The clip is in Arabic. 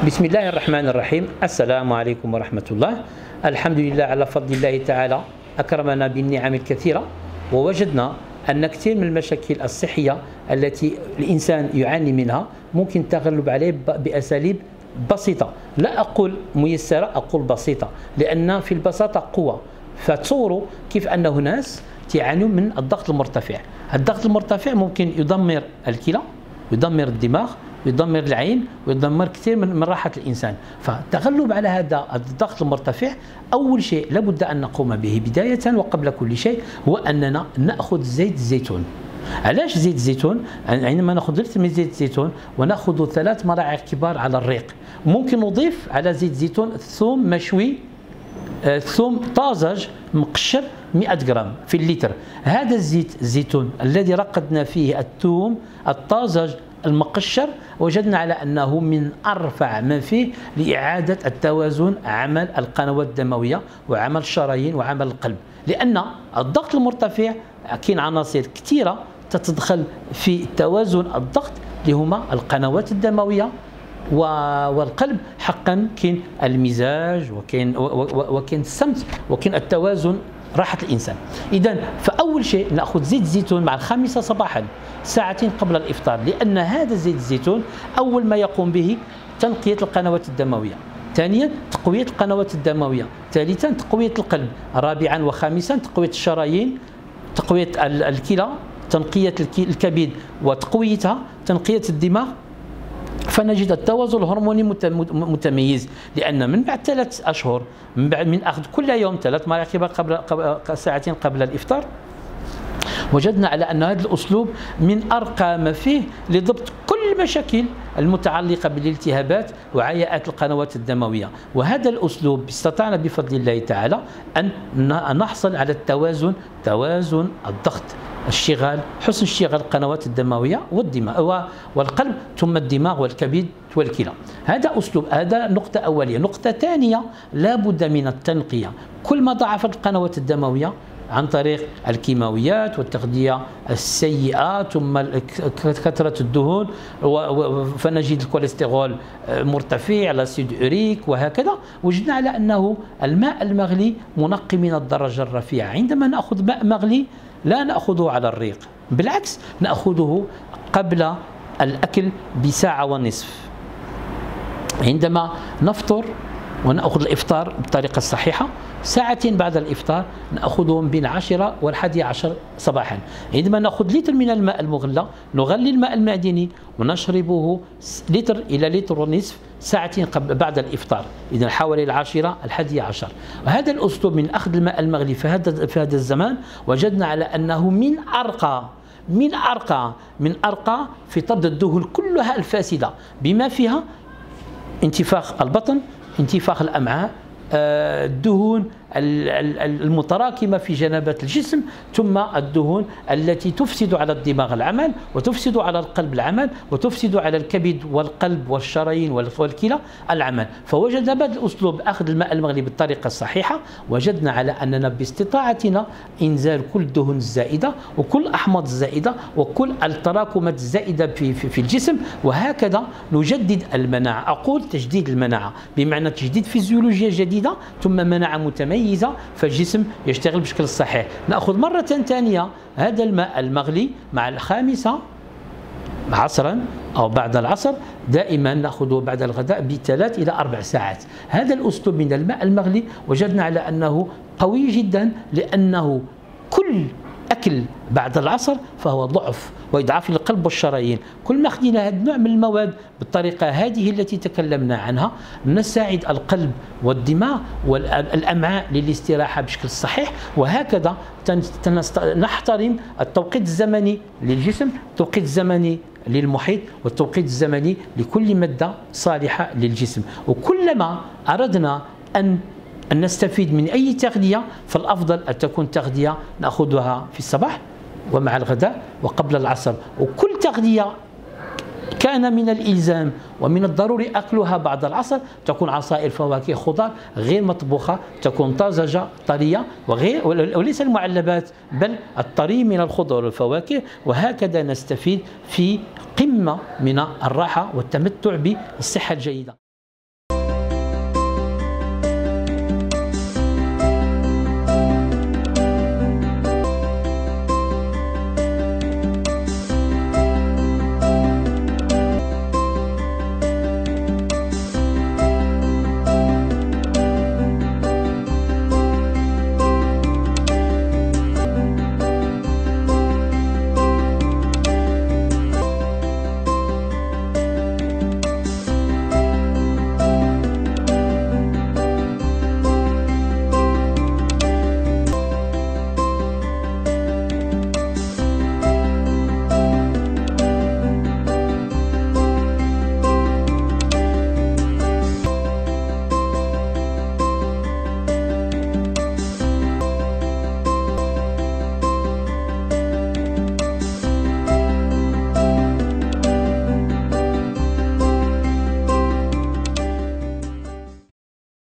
بسم الله الرحمن الرحيم. السلام عليكم ورحمة الله. الحمد لله على فضل الله تعالى، أكرمنا بالنعم الكثيرة، ووجدنا أن كثير من المشاكل الصحية التي الإنسان يعاني منها ممكن التغلب عليه بأساليب بسيطة. لا أقول ميسرة، أقول بسيطة، لأن في البساطة قوة. فتصوروا كيف أنه ناس يعانون من الضغط المرتفع. الضغط المرتفع ممكن يدمر الكلى، يدمر الدماغ، يدمر العين، ويدمر كثير من راحة الإنسان. فالتغلب على هذا الضغط المرتفع أول شيء لابد أن نقوم به بداية وقبل كل شيء هو أننا نأخذ زيت الزيتون. علاش زيت الزيتون؟ عندما نأخذ لتر من زيت الزيتون ونأخذ 3 ملاعق كبار على الريق، ممكن نضيف على زيت الزيتون ثوم مشوي، ثوم طازج مقشر 100 جرام في اللتر. هذا الزيت الزيتون الذي رقدنا فيه الثوم الطازج المقشر وجدنا على أنه من أرفع ما فيه لإعادة التوازن، عمل القنوات الدموية وعمل الشرايين وعمل القلب. لأن الضغط المرتفع كاين عناصر كثيرة تتدخل في توازن الضغط اللي هما القنوات الدموية والقلب. حقا كاين المزاج وكاين السمت وكاين التوازن، راحة الإنسان. إذن فأول شيء نأخذ زيت الزيتون مع الخامسة صباحا ساعتين قبل الإفطار، لأن هذا زيت الزيتون أول ما يقوم به تنقية القنوات الدموية، ثانيا تقوية القنوات الدموية، ثالثا تقوية القلب، رابعا وخامسا تقوية الشرايين، تقوية الكلى، تنقية الكبد وتقويتها، تنقية الدماغ. فنجد التوازن الهرموني متميز، لأن من بعد 3 أشهر من أخذ كل يوم 3 مراكب قبل ساعتين قبل الإفطار وجدنا على أن هذا الأسلوب من أرقى ما فيه لضبط كل المشاكل المتعلقة بالالتهابات وعياءات القنوات الدموية. وهذا الأسلوب استطعنا بفضل الله تعالى أن نحصل على التوازن، توازن الضغط، الشغال، حسن اشتغال القنوات الدموية والدماغ والقلب، ثم الدماغ والكبد والكلى. هذا أسلوب، هذا نقطة أولية. نقطة ثانية، لا بد من التنقية. كل ما ضعفت القنوات الدموية عن طريق الكيماويات والتغذية السيئة ثم كثرة الدهون فنجد الكوليسترول مرتفع، الأسيد أوريك وهكذا، وجدنا على أنه الماء المغلي منقي من الدرجة الرفيعة. عندما نأخذ ماء مغلي لا نأخذه على الريق، بالعكس نأخذه قبل الأكل بساعة ونصف. عندما نفطر ونأخذ الإفطار بالطريقة الصحيحة، ساعتين بعد الإفطار نأخذهم بين 10 و11 صباحا. عندما نأخذ لتر من الماء المغلى نغلي الماء المعدني ونشربه لتر إلى لتر ونصف ساعتين بعد الإفطار، إذا حوالي 10 11. وهذا الأسلوب من أخذ الماء المغلي في هذا الزمان وجدنا على أنه من أرقى في طرد الدهون كلها الفاسدة، بما فيها انتفاخ البطن، انتفاخ الأمعاء، الدهون المتراكمة في جنبات الجسم، ثم الدهون التي تفسد على الدماغ العمل وتفسد على القلب العمل وتفسد على الكبد والقلب والشرايين والكلى العمل. فوجدنا بعد الأسلوب أخذ الماء المغلي بالطريقة الصحيحة وجدنا على أننا باستطاعتنا إنزال كل الدهون الزائدة وكل الأحماض الزائدة وكل التراكمات الزائدة في الجسم، وهكذا نجدد المناعة. أقول تجديد المناعة بمعنى تجديد فيزيولوجيا جديدة ثم مناعة متميزة، فالجسم يشتغل بشكل صحيح. نأخذ مرة ثانية هذا الماء المغلي مع الخامسة عصرا أو بعد العصر، دائما نأخذه بعد الغداء ب3 إلى 4 ساعات. هذا الأسلوب من الماء المغلي وجدنا على أنه قوي جدا، لأنه كل أكل بعد العصر فهو ضعف وإضعاف للقلب والشرايين. كل ما أخذنا هذا النوع من المواد بالطريقة هذه التي تكلمنا عنها نساعد القلب والدماغ والأمعاء للاستراحة بشكل صحيح. وهكذا نحترم التوقيت الزمني للجسم، التوقيت الزمني للمحيط، والتوقيت الزمني لكل مادة صالحة للجسم. وكلما أردنا أن نستفيد من أي تغذية فالأفضل أن تكون تغذية نأخذها في الصباح ومع الغداء وقبل العصر. وكل تغذية كان من الإلزام ومن الضروري أكلها بعد العصر تكون عصائر، فواكه، خضار غير مطبوخة، تكون طازجة طرية وليس المعلبات بل الطري من الخضار والفواكه. وهكذا نستفيد في قمة من الراحة والتمتع بالصحة الجيدة.